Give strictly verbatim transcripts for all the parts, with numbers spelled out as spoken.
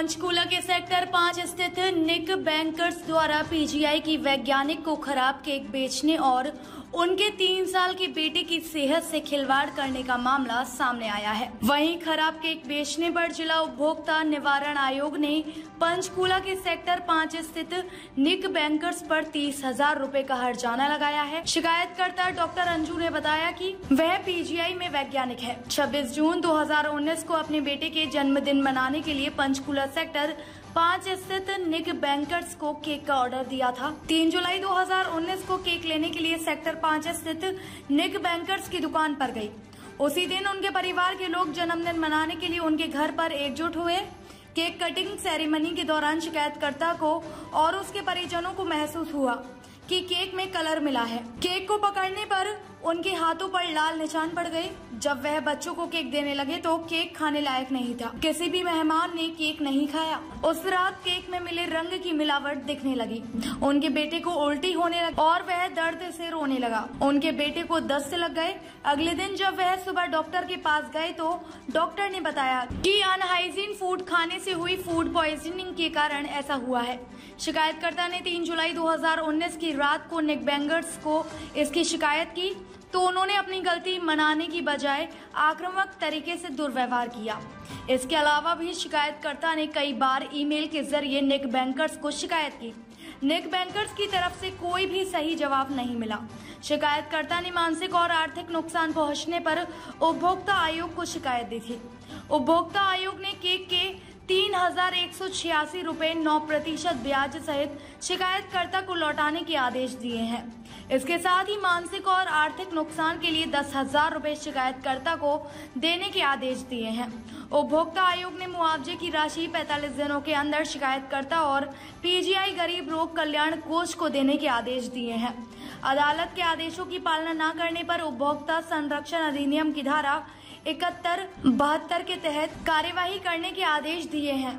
पंचकूला के सेक्टर पाँच स्थित निक बैंकर्स द्वारा पीजीआई की वैज्ञानिक को खराब केक बेचने और उनके तीन साल के बेटे की सेहत से खिलवाड़ करने का मामला सामने आया है। वहीं खराब केक बेचने पर जिला उपभोक्ता निवारण आयोग ने पंचकूला के सेक्टर पाँच स्थित निक बैंकर्स पर तीस हजार रूपए का हर्जाना लगाया है। शिकायतकर्ता डॉक्टर अंजू ने बताया कि वह पीजीआई में वैज्ञानिक है। छब्बीस जून दो हजार उन्नीस को अपने बेटे के जन्मदिन मनाने के लिए पंचकूला सेक्टर पाँच स्थित निक बैंकर्स को केक का ऑर्डर दिया था। तीन जुलाई दो हजार उन्नीस को केक लेने के लिए सेक्टर पाँच स्थित निक बैंकर्स की दुकान पर गई। उसी दिन उनके परिवार के लोग जन्मदिन मनाने के लिए उनके घर पर एकजुट हुए। केक कटिंग सेरेमनी के दौरान शिकायतकर्ता को और उसके परिजनों को महसूस हुआ कि केक में कलर मिला है। केक को पकड़ने पर उनके हाथों पर लाल निशान पड़ गए। जब वह बच्चों को केक देने लगे तो केक खाने लायक नहीं था। किसी भी मेहमान ने केक नहीं खाया। उस रात केक में मिले रंग की मिलावट दिखने लगी। उनके बेटे को उल्टी होने लगी और वह दर्द से रोने लगा। उनके बेटे को दस्त लग गए। अगले दिन जब वह सुबह डॉक्टर के पास गए तो डॉक्टर ने बताया कि अनहाइजीन फूड खाने से हुई फूड पॉइजनिंग के कारण ऐसा हुआ है। शिकायतकर्ता ने तीन जुलाई दो हजार उन्नीस की रात को निक बैंकर्स को इसकी शिकायत की तो उन्होंने अपनी गलती मनाने की बजाय आक्रामक तरीके से दुर्व्यवहार किया। इसके अलावा भी शिकायतकर्ता ने कई बार ईमेल के जरिए निक बैंकर्स को शिकायत की। निक बैंकर्स की तरफ से कोई भी सही जवाब नहीं मिला। शिकायतकर्ता ने मानसिक और आर्थिक नुकसान पहुंचने पर उपभोक्ता आयोग को शिकायत दी थी। उपभोक्ता आयोग ने केक के तीन हजार एक सौ छियासी रूपए नौ प्रतिशत ब्याज सहित शिकायतकर्ता को लौटाने के आदेश दिए हैं। इसके साथ ही मानसिक और आर्थिक नुकसान के लिए दस हजार रूपए शिकायतकर्ता को देने के आदेश दिए हैं। उपभोक्ता आयोग ने मुआवजे की राशि पैंतालीस दिनों के अंदर शिकायतकर्ता और पीजीआई गरीब लोक कल्याण कोष को देने के आदेश दिए हैं। अदालत के आदेशों की पालना न करने पर उपभोक्ता संरक्षण अधिनियम की धारा इकहत्तर बहत्तर के तहत कार्यवाही करने के आदेश दिए हैं।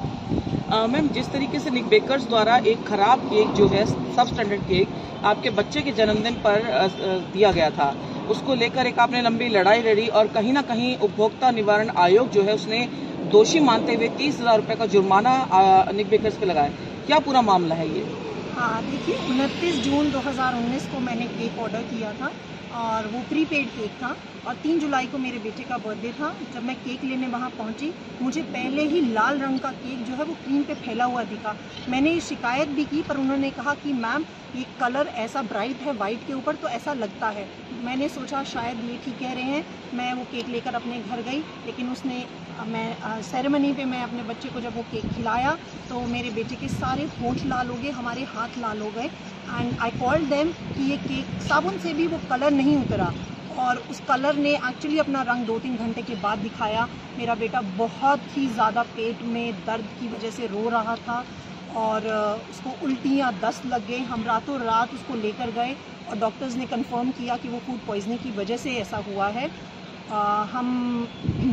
मैम, जिस तरीके से निक बेकर्स द्वारा एक खराब केक जो है सब स्टैंडर्ड केक आपके बच्चे के जन्मदिन पर दिया गया था, उसको लेकर एक आपने लंबी लड़ाई लड़ी और कहीं ना कहीं उपभोक्ता निवारण आयोग जो है उसने दोषी मानते हुए तीस हजार रुपये का जुर्माना निक बेकर्स पे लगाया। क्या पूरा मामला है ये? हाँ, देखिए, उनतीस जून दो हजार उन्नीस को मैंने केक ऑर्डर किया था और वो प्रीपेड केक था और तीन जुलाई को मेरे बेटे का बर्थडे था। जब मैं केक लेने वहाँ पहुँची, मुझे पहले ही लाल रंग का केक जो है वो क्रीम पे फैला हुआ दिखा। मैंने शिकायत भी की पर उन्होंने कहा कि मैम ये कलर ऐसा ब्राइट है वाइट के ऊपर तो ऐसा लगता है। मैंने सोचा शायद ये ठीक कह रहे हैं। मैं वो केक लेकर अपने घर गई, लेकिन उसने मैं सेरेमनी पे मैं अपने बच्चे को जब वो केक खिलाया तो मेरे बेटे के सारे होंठ लाल हो गए, हमारे हाथ लाल हो गए। एंड आई कॉल्ड देम कि ये केक साबुन से भी वो कलर नहीं उतरा और उस कलर ने एक्चुअली अपना रंग दो तीन घंटे के बाद दिखाया। मेरा बेटा बहुत ही ज़्यादा पेट में दर्द की वजह से रो रहा था और उसको उल्टियाँ दस्त लग गए। हम रातों रात उसको लेकर गए और डॉक्टर्स ने कंफर्म किया कि वो फूड पॉइजनिंग की वजह से ऐसा हुआ है। आ, हम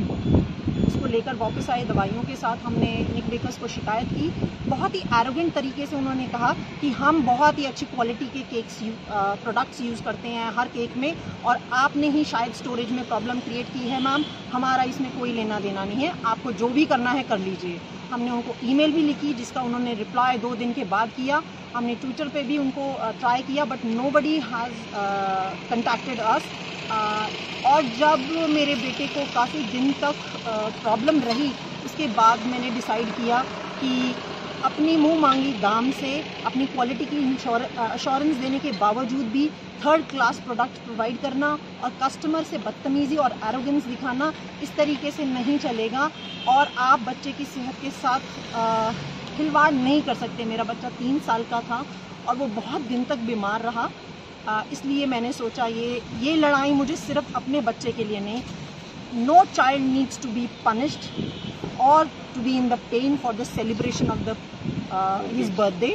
उसको लेकर वापस आए दवाइयों के साथ। हमने निक बेकर्स को शिकायत की। बहुत ही एरोगेंट तरीके से उन्होंने कहा कि हम बहुत ही अच्छी क्वालिटी के केक्स प्रोडक्ट्स यूज़ करते हैं हर केक में और आपने ही शायद स्टोरेज में प्रॉब्लम क्रिएट की है मैम, हमारा इसमें कोई लेना देना नहीं है, आपको जो भी करना है कर लीजिए। हमने उनको ईमेल भी लिखी जिसका उन्होंने रिप्लाई दो दिन के बाद किया। हमने ट्विटर पे भी उनको ट्राई किया but nobody has contacted us. और जब मेरे बेटे को काफ़ी दिन तक प्रॉब्लम रही, उसके बाद मैंने डिसाइड किया कि अपनी मुंह मांगी दाम से अपनी क्वालिटी की अश्योरेंस देने के बावजूद भी थर्ड क्लास प्रोडक्ट प्रोवाइड करना और कस्टमर से बदतमीज़ी और एरोगेंस दिखाना इस तरीके से नहीं चलेगा और आप बच्चे की सेहत के साथ खिलवाड़ नहीं कर सकते। मेरा बच्चा तीन साल का था और वो बहुत दिन तक बीमार रहा, आ, इसलिए मैंने सोचा ये ये लड़ाई मुझे सिर्फ अपने बच्चे के लिए नहीं, no child needs to be punished और to be in the pain for the celebration of the his birthday.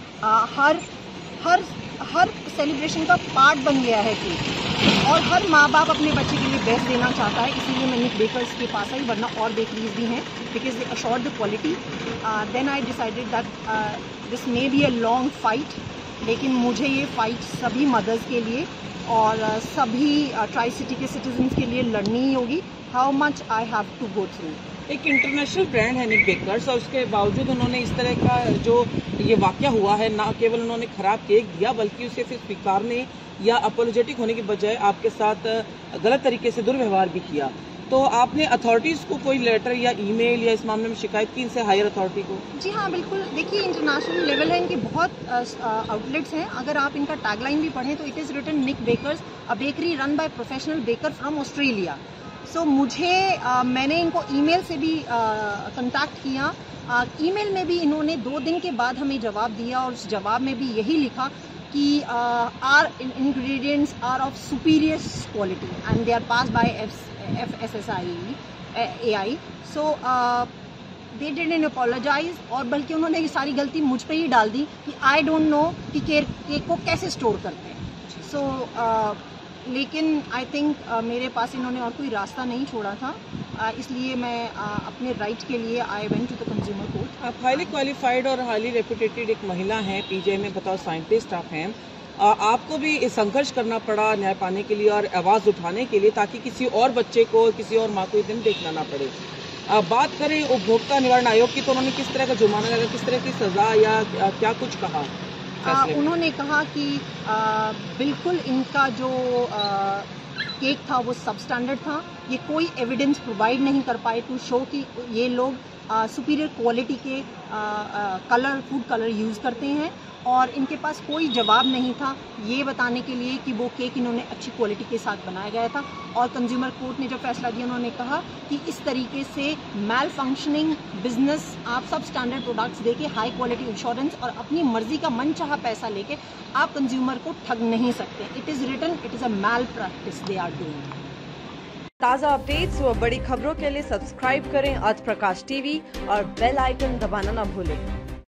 हर हर हर सेलिब्रेशन का पार्ट बन गया है केक और हर माँ बाप अपने बच्चे के लिए बेस्ट देना चाहता है। इसीलिए मैं निक बेकर्स के पास आई, वरना और बेकरीज भी हैं because they assure the quality. Then I decided that this may be a long fight, लेकिन मुझे ये फाइट सभी मदर्स के लिए और सभी ट्राई सिटी के सिटीजन्स के लिए लड़नी ही होगी। How much I have to go through. एक इंटरनेशनल ब्रांड है निक बेकर्स और उसके बावजूद उन्होंने इस तरह का जो ये वाकया हुआ है, ना केवल उन्होंने खराब केक दिया बल्कि उसे फिर स्वीकारने या अपोलोजेटिक होने की बजाय आपके साथ गलत तरीके से दुर्व्यवहार भी किया। तो आपने अथॉरिटीज को कोई लेटर या ईमेल या इस मामले में शिकायत की इनसे, हायर अथॉरिटी को? जी हाँ, बिल्कुल। देखिए, इंटरनेशनल लेवल है, इनके बहुत आउटलेट्स हैं। अगर आप इनका टैगलाइन भी पढ़ें तो it is written Nick Bakers, a bakery run by professional baker from Australia. So मुझे आ, मैंने इनको ईमेल से भी कांटेक्ट किया। ईमेल में भी इन्होंने दो दिन के बाद हमें जवाब दिया और उस जवाब में भी यही लिखा कि are ingredients are of superior quality and they are pass by F S S I A I. So they didn't apologise, और बल्कि उन्होंने ये सारी गलती मुझ पे ही डाल दी कि आई डोंट नो कि केक केक को कैसे स्टोर करते हैं। सो so, uh, लेकिन आई थिंक uh, मेरे पास इन्होंने और कोई रास्ता नहीं छोड़ा था, uh, इसलिए मैं uh, अपने राइट के लिए I went to the consumer court. आप हाईली क्वालिफाइड और हाईली रेपुटेटेड एक महिला हैं, पीजीआई में बताओ साइंटिस्ट आप हैं, आपको भी संघर्ष करना पड़ा न्याय पाने के लिए और आवाज़ उठाने के लिए, ताकि किसी और बच्चे को, किसी और माँ को ये दिन देखना ना पड़े। आ, बात करें उपभोक्ता निवारण आयोग की, तो उन्होंने किस तरह का जुर्माना लगा, किस तरह की सजा या क्या कुछ कहा? आ, उन्होंने कहा कि आ, बिल्कुल इनका जो आ, केक था वो सब स्टैंडर्ड था। ये कोई एविडेंस प्रोवाइड नहीं कर पाए टू शो कि ये लोग सुपीरियर क्वालिटी के आ, आ, कलर फूड कलर यूज़ करते हैं, और इनके पास कोई जवाब नहीं था ये बताने के लिए कि वो केक इन्होंने अच्छी क्वालिटी के साथ बनाया गया था। और कंज्यूमर कोर्ट ने जब फैसला दिया, उन्होंने कहा कि इस तरीके से मैल फंक्शनिंग बिजनेस, आप सब स्टैंडर्ड प्रोडक्ट्स देके हाई क्वालिटी इंश्योरेंस और अपनी मर्जी का मनचाहा पैसा लेके आप कंज्यूमर को ठग नहीं सकते। It is written, it is a malpractice they are doing. ताज़ा अपडेट्स व बड़ी खबरों के लिए सब्सक्राइब करें आज प्रकाश टीवी और बेल आइकन दबाना न भूलें।